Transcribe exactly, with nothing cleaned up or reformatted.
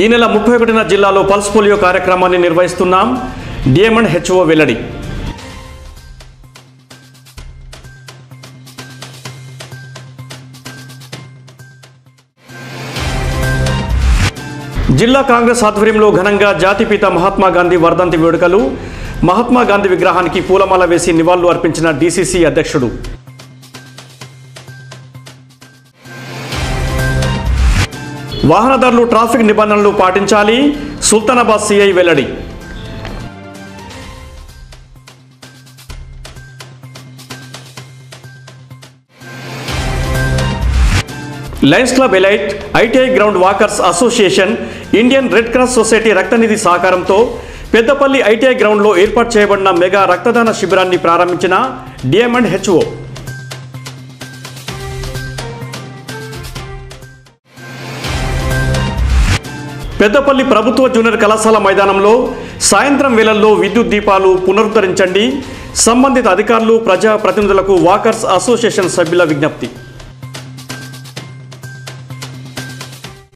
ఈ నెల ముప్పై ఒకటిన జిల్లాలో పల్స్ పోలియో కార్యక్రమాన్ని నిర్వహిస్తున్నాం. డిఎంఎండ్ హెచ్ఓ వెల్లడి. జిల్లా కాంగ్రెస్ ఆధ్వర్యంలో ఘనంగా జాతిపిత మహాత్మా గాంధీ వర్ధంతి వేడుకలు. మహాత్మా గాంధీ విగ్రహానికి పూలమాల వేసి నివాళులు అర్పించిన డీసీసీ అధ్యక్షుడు. వాహనదారులు ట్రాఫిక్ నిబంధనలు పాటించాలి. సుల్తానాబాద్ సిఐ వెల్లడి. Lions club elite, ITI ground walkers association, Indian Red Cross society రక్తనిధి సహకారంతో పెద్దపల్లి ఐటీఐ గ్రౌండ్లో ఏర్పాటు చేయబడిన మెగా రక్తదాన శిబిరాన్ని ప్రారంభించిన డిఎంఎండ్ హెచ్ఓ. పెద్దపల్లి ప్రభుత్వ జూనియర్ కళాశాల మైదానంలో సాయంత్రం వేళల్లో విద్యుత్ దీపాలు పునరుద్ధరించండి. సంబంధిత అధికారులు, ప్రజా ప్రతినిధులకు వాకర్స్ అసోసియేషన్ సభ్యుల విజ్ఞప్తి.